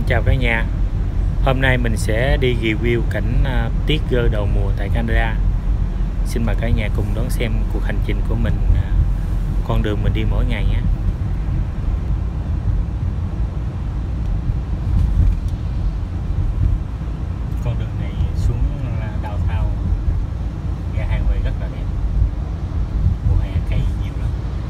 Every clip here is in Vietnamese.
Chào cả nhà. Hôm nay mình sẽ đi review cảnh tiết gơ đầu mùa tại Canada. Xin mời cả nhà cùng đón xem cuộc hành trình của mình, con đường mình đi mỗi ngày nhé. Con đường này xuống downtown ra highway rất là đẹp. Mùa hè cây nhiều lắm.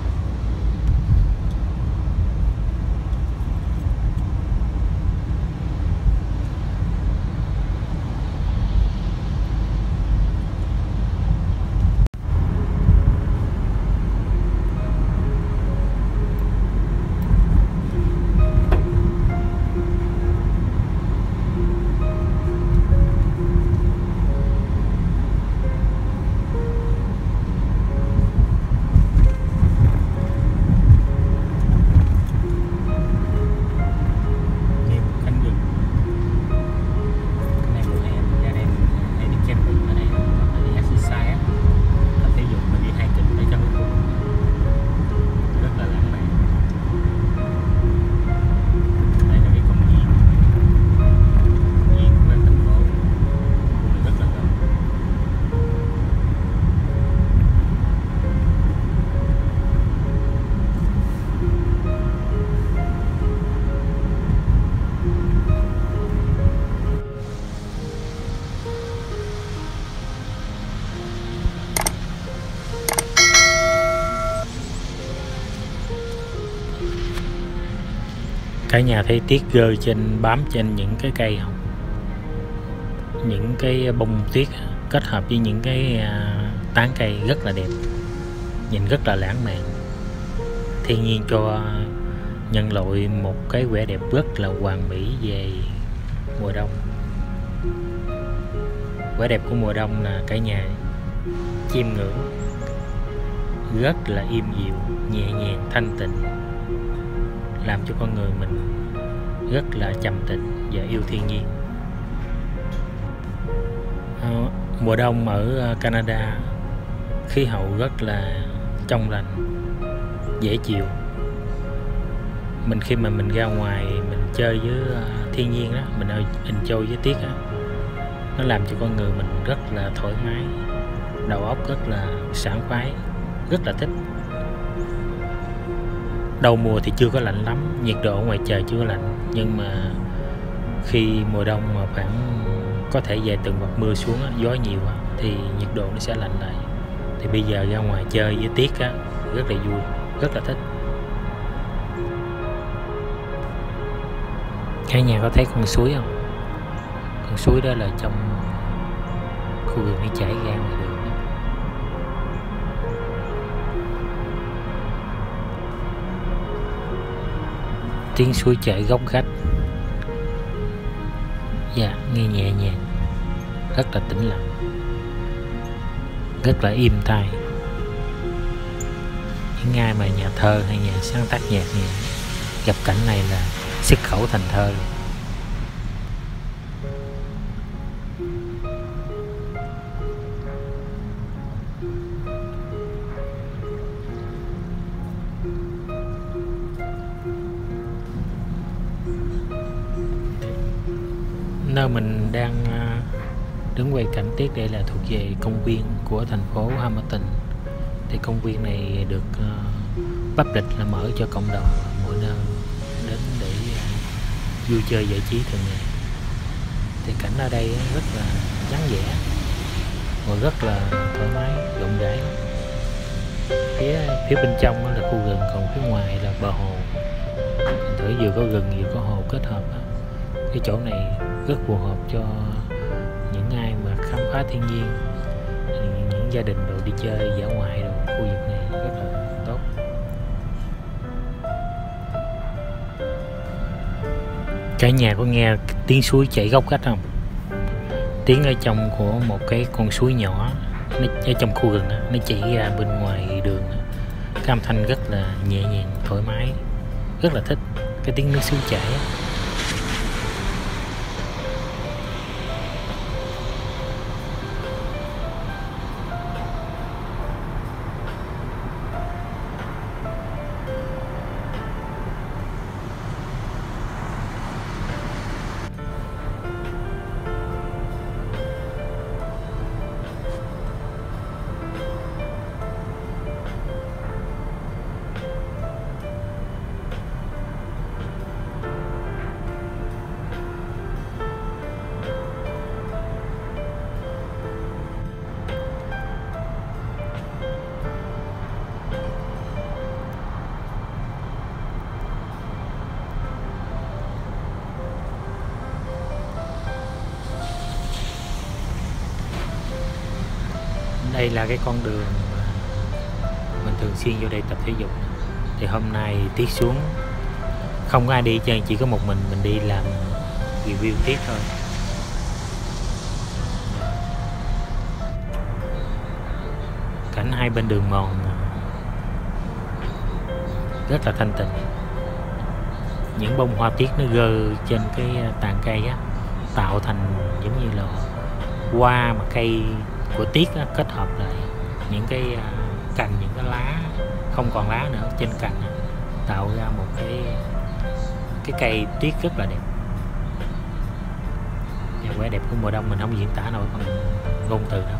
Cả nhà thấy tiết gơ bám trên những cái cây không? Những cái bông tuyết kết hợp với những cái tán cây rất là đẹp, nhìn rất là lãng mạn. Thiên nhiên cho nhân loại một cái vẻ đẹp rất là hoàn mỹ về mùa đông. Vẻ đẹp của mùa đông là cả nhà chiêm ngưỡng, rất là im dịu, nhẹ nhàng, thanh tịnh, làm cho con người mình rất là trầm tĩnh và yêu thiên nhiên. Mùa đông ở Canada khí hậu rất là trong lành, dễ chịu. Khi mà mình ra ngoài mình chơi với thiên nhiên đó, mình enjoy với tiết đó, nó làm cho con người mình rất là thoải mái, đầu óc rất là sảng khoái, rất là thích. Đầu mùa thì chưa có lạnh lắm, nhiệt độ ngoài trời chưa có lạnh, nhưng mà khi mùa đông mà khoảng có thể vài tuần hoặc mưa xuống gió nhiều thì nhiệt độ nó sẽ lạnh lại. Thì bây giờ ra ngoài chơi với tiết rất là vui, rất là thích. Cả nhà có thấy con suối không? Con suối đó là trong khu vườn nó chảy ra ngoài đường. Tiếng suối chảy góc gách, nghe nhẹ nhàng, rất là tĩnh lặng, rất là im tai. Những ai mà nhà thơ hay nhà sáng tác nhạc gì gặp cảnh này là xuất khẩu thành thơ. Nơi mình đang đứng quay cảnh tiết đây là thuộc về công viên của thành phố Hamilton. Thì công viên này được public là mở cho cộng đồng mọi nơi đến để vui chơi giải trí thường ngày. Thì cảnh ở đây rất là vắng vẻ và rất là thoải mái, rộng rãi. Phía bên trong là khu rừng, còn phía ngoài là bờ hồ. Thử vừa có rừng vừa có hồ kết hợp. Cái chỗ này rất phù hợp cho những ai mà khám phá thiên nhiên, những gia đình đồ đi chơi dã ngoại đồ. Khu vực này rất là tốt. Cả nhà có nghe tiếng suối chảy góc gách không? Tiếng ở trong của một cái con suối nhỏ, nó ở trong khu rừng nó chảy ra bên ngoài đường. Cái âm thanh rất là nhẹ nhàng, thoải mái, rất là thích cái tiếng nước suối chảy. Đây là cái con đường mà mình thường xuyên vô đây tập thể dục. Thì hôm nay Tiết xuống, không có ai đi chơi, chỉ có một mình đi làm review Tiết thôi. Cảnh hai bên đường mòn rất là thanh tịnh. Những bông hoa tiết nó gơ trên cái tàn cây á, tạo thành giống như là hoa mà cây của tiết á, kết hợp lại những cái cành, những cái lá không còn lá nữa trên cành á, tạo ra một cái cây tiết rất là đẹp. Và vẻ đẹp của mùa đông mình không diễn tả nổi bằng ngôn từ đâu.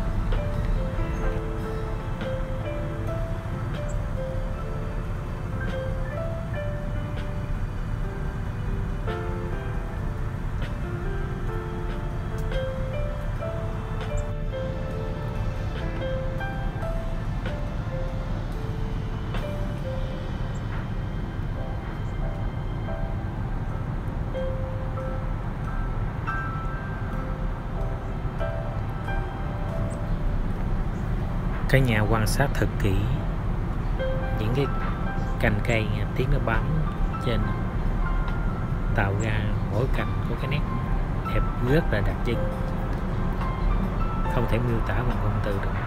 Cái nhà quan sát thật kỹ những cái cành cây tiếng nó bám trên, tạo ra mỗi cành có cái nét đẹp rất là đặc trưng, không thể miêu tả bằng ngôn từ được.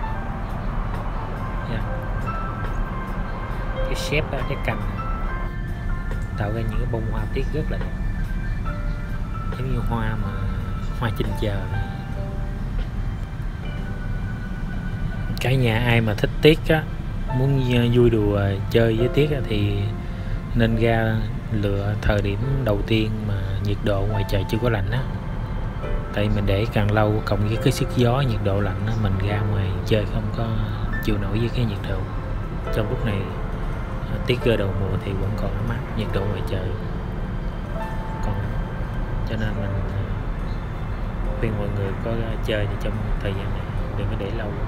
Cái shape cái cành tạo ra những cái bông hoa tiết rất là đẹp, giống như hoa mà hoa trên trời. Cả nhà ai mà thích tiết á, muốn vui đùa chơi với tiết á, thì nên ra lựa thời điểm đầu tiên mà nhiệt độ ngoài trời chưa có lạnh á. Tại mình để càng lâu cộng với cái sức gió, nhiệt độ lạnh á, mình ra ngoài chơi không có chịu nổi với cái nhiệt độ. Trong lúc này tiết cơ đầu mùa thì vẫn còn ấm áp, nhiệt độ ngoài trời còn, cho nên mình khuyên mọi người có chơi thì trong thời gian này đừng có để lâu.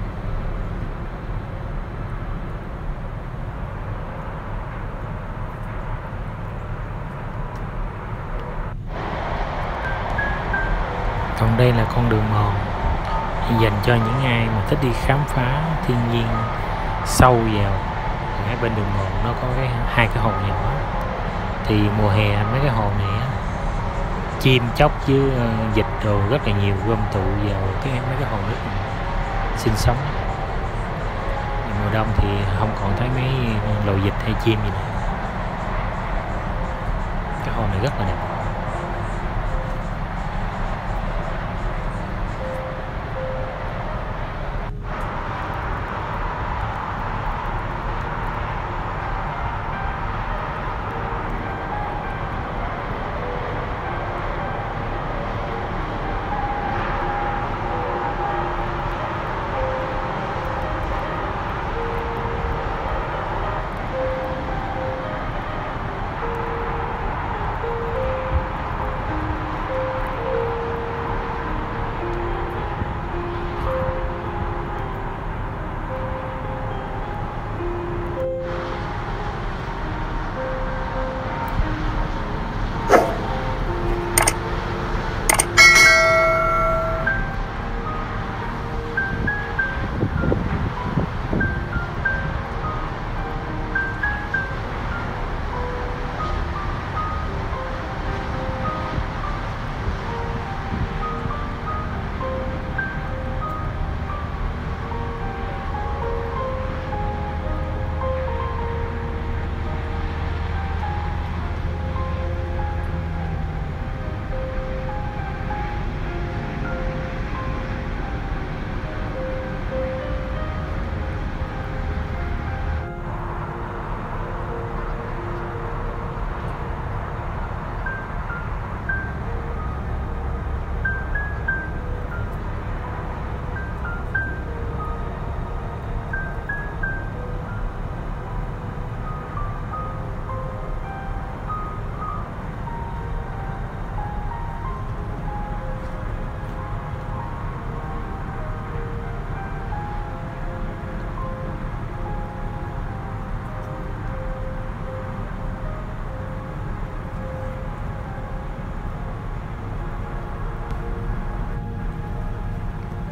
Còn đây là con đường mòn dành cho những ai mà thích đi khám phá thiên nhiên sâu vào. Ở bên đường mòn nó có hai cái hồ nhỏ, thì mùa hè mấy cái hồ này á, chim chóc với vịt đồ rất là nhiều gom tụ vào mấy cái hồ nước này sinh sống. Mùa đông thì không còn thấy mấy loài vịt hay chim gì nữa. Cái hồ này rất là đẹp.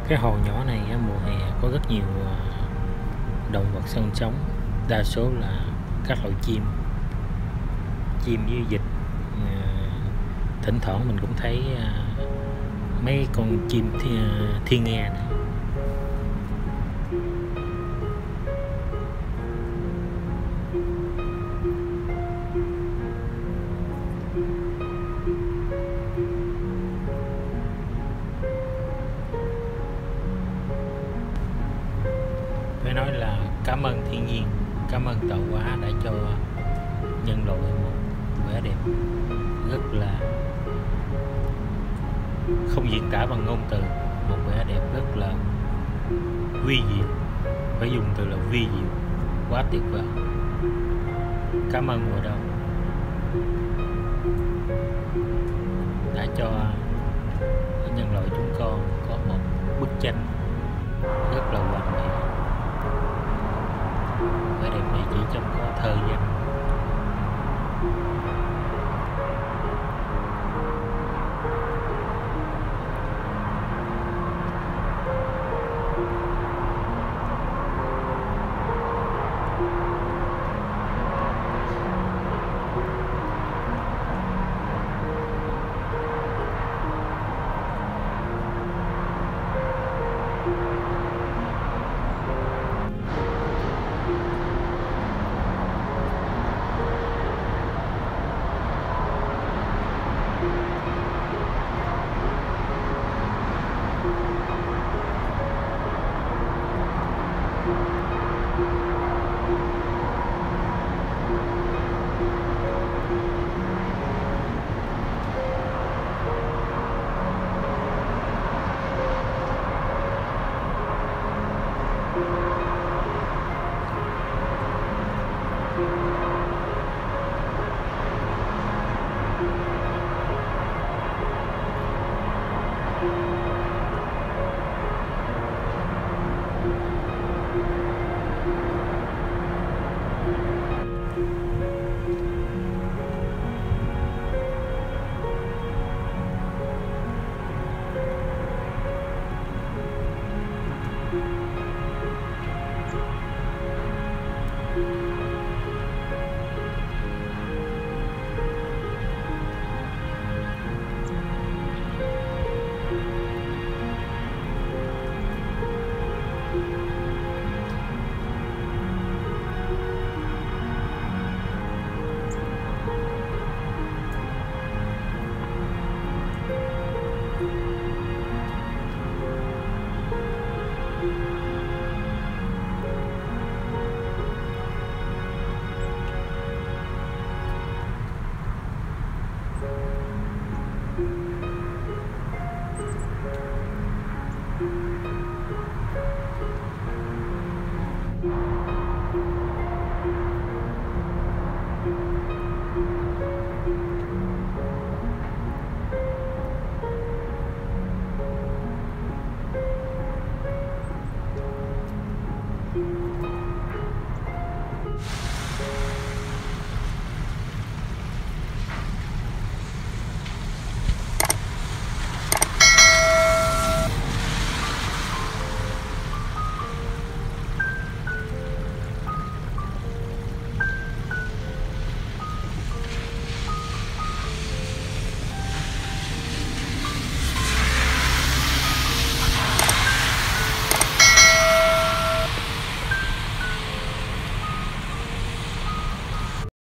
Cái hồ nhỏ này mùa hè có rất nhiều động vật sinh sống, đa số là các loại chim với vịt. Thỉnh thoảng mình cũng thấy mấy con chim thiên nga nữa. Phải nói là cảm ơn thiên nhiên, cảm ơn tạo hóa đã cho nhân loại một vẻ đẹp rất là không diễn tả bằng ngôn từ, một vẻ đẹp rất là vi diệu, phải dùng từ là vi diệu, quá tuyệt vời. Cảm ơn mùa đông đã cho nhân loại chúng con có một bức tranh rất là hoàn mỹ. Vẻ đẹp này chỉ trong có thơ danh.